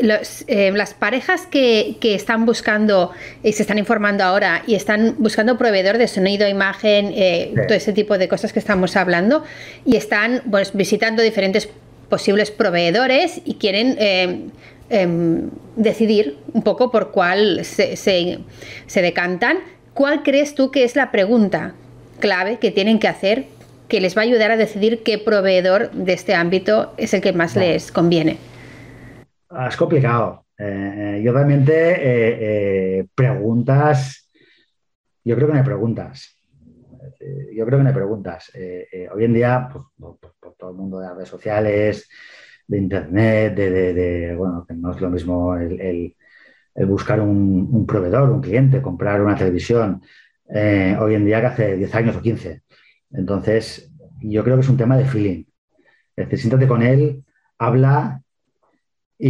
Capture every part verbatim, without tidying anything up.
los, eh, las parejas que, que están buscando y se están informando ahora y están buscando proveedor de sonido, imagen, eh, sí. todo ese tipo de cosas que estamos hablando, y están pues visitando diferentes posibles proveedores y quieren eh, eh, decidir un poco por cuál se, se, se decantan. ¿Cuál crees tú que es la pregunta clave que tienen que hacer que les va a ayudar a decidir qué proveedor de este ámbito es el que más no. les conviene? Es complicado. Eh, yo realmente eh, eh, preguntas, yo creo que no hay preguntas. Eh, yo creo que no hay preguntas. Eh, eh, hoy en día, pues, por, por todo el mundo de las redes sociales, de internet, de, de, de bueno, que no es lo mismo el, el, el buscar un, un proveedor, un cliente, comprar una televisión, eh, hoy en día que hace diez años o quince. Entonces, yo creo que es un tema de feeling. Es decir, siéntate con él, habla. Y,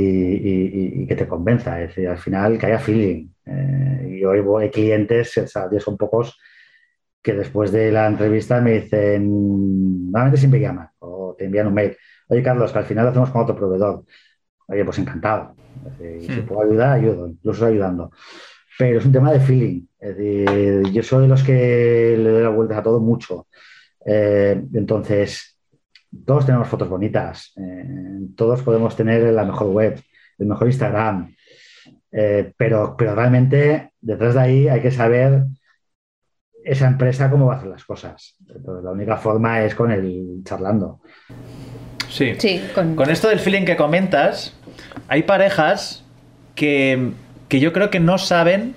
y, y que te convenza, es decir, al final que haya feeling. Eh, y hoy hay clientes, o sea, son pocos, que después de la entrevista me dicen, normalmente siempre llaman o te envían un mail. Oye, Carlos, que al final lo hacemos con otro proveedor. Oye, pues encantado. Es decir, hmm. Si puedo ayudar, ayudo, incluso ayudando. Pero es un tema de feeling. Es decir, yo soy de los que le doy la vuelta a todo mucho. Eh, entonces... Todos tenemos fotos bonitas, eh, todos podemos tener la mejor web, el mejor Instagram, eh, pero, pero realmente detrás de ahí hay que saber esa empresa cómo va a hacer las cosas. Entonces, la única forma es con el charlando. Sí, sí con... con esto del feeling que comentas, hay parejas que, que yo creo que no saben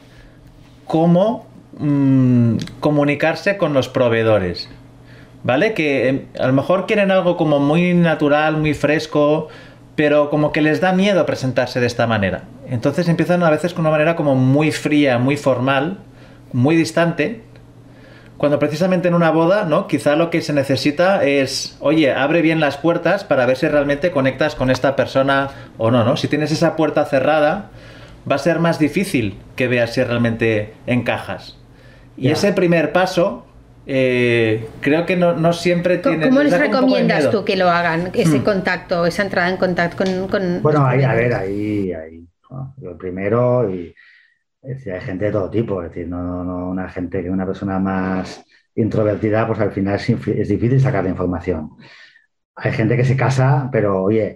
cómo mmm, comunicarse con los proveedores. ¿Vale? Que eh, a lo mejor quieren algo como muy natural, muy fresco, pero como que les da miedo presentarse de esta manera. Entonces empiezan a veces con una manera como muy fría, muy formal, muy distante, cuando precisamente en una boda, ¿no? Quizá lo que se necesita es, oye, abre bien las puertas para ver si realmente conectas con esta persona o no, ¿no? Si tienes esa puerta cerrada, va a ser más difícil que veas si realmente encajas. Y yeah. ese primer paso... Eh, creo que no, no siempre tiene... ¿Cómo les recomiendas tú que lo hagan, ese hmm. contacto, esa entrada en contacto con... con bueno, ahí, a ver, ahí, ahí ¿no? Lo primero, y es decir, hay gente de todo tipo, es decir, no, no, no una gente que una persona más introvertida, pues al final es, es difícil sacar la información. Hay gente que se casa, pero oye,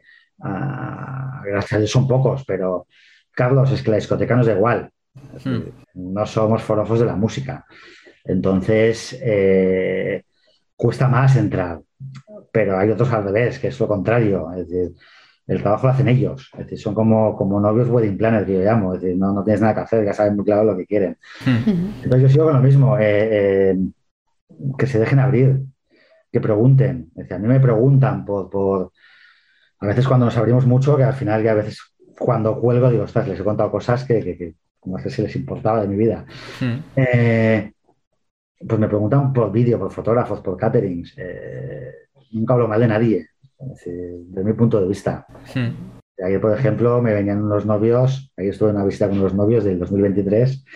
uh, gracias a Dios son pocos, pero Carlos, es que la discoteca nos da igual. Es decir, hmm. No somos forofos de la música. Entonces, eh, cuesta más entrar, pero hay otros al revés, que es lo contrario, es decir, el trabajo lo hacen ellos, es decir, son como, como novios wedding planners, que yo llamo, es decir, no, no tienes nada que hacer, ya saben muy claro lo que quieren. Mm. Entonces yo sigo con lo mismo, eh, eh, que se dejen abrir, que pregunten, es decir, a mí me preguntan por, por, a veces cuando nos abrimos mucho, que al final ya a veces cuando cuelgo digo, ostras, les he contado cosas que, que, que no sé si les importaba de mi vida. Mm. Eh, Pues me preguntan por vídeo, por fotógrafos, por caterings. Eh, nunca hablo mal de nadie, es decir, desde mi punto de vista. Hmm. Ayer, por ejemplo, me venían unos novios, ahí estuve en una visita con unos novios del dos mil veintitrés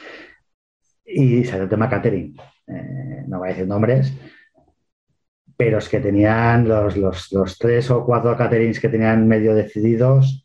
y salió el tema catering. Eh, no voy a decir nombres, pero es que tenían los, los, los tres o cuatro caterings que tenían medio decididos,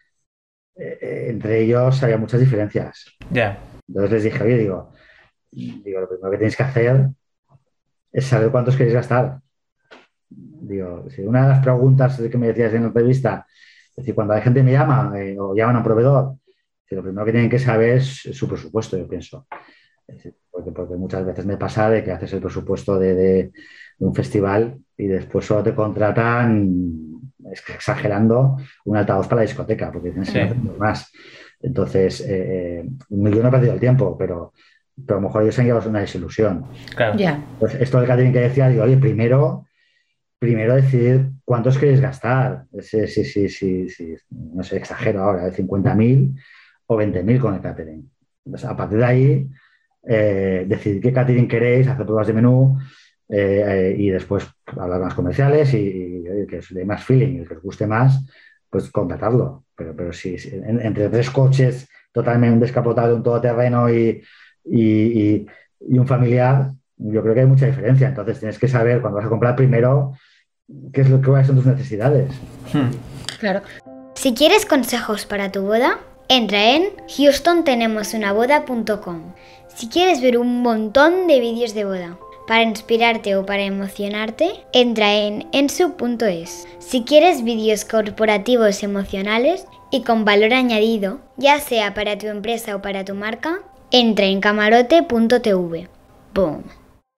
eh, entre ellos había muchas diferencias. Yeah. Entonces les dije, oye, digo, Digo, lo primero que tenéis que hacer es saber cuántos queréis gastar. Digo, si una de las preguntas que me decías en la entrevista, es decir, cuando la gente me llama eh, o llaman a un proveedor, lo primero que tienen que saber es su presupuesto, yo pienso. Es decir, porque, porque muchas veces me pasa de que haces el presupuesto de, de, de un festival y después solo te contratan, exagerando, un altavoz para la discoteca, porque tienes que hacer más. Entonces, eh, yo no he perdido el tiempo, pero... pero a lo mejor ellos se han llevado una desilusión. Claro. Yeah. Pues esto del catering que decía, digo, oye, primero, primero decidir cuántos queréis gastar. Sí, sí, sí, sí, sí, no sé, exagero ahora, de cincuenta mil o veinte mil con el catering. Entonces, a partir de ahí, eh, decidir qué catering queréis, hacer pruebas de menú eh, eh, y después hablar con los comerciales y, y, y que os dé más feeling y que os guste más, pues contratarlo. Pero, pero sí, sí en, entre tres coches, totalmente un descapotable, un todoterreno y Y, y, y un familiar, yo creo que hay mucha diferencia. Entonces tienes que saber cuando vas a comprar primero qué es lo que son tus necesidades. Hmm. Claro. Si quieres consejos para tu boda, entra en houston tenemos una boda punto com. Si quieres ver un montón de vídeos de boda para inspirarte o para emocionarte, entra en ensu punto es. Si quieres vídeos corporativos emocionales y con valor añadido, ya sea para tu empresa o para tu marca, entra en camarote punto tv. ¡Boom!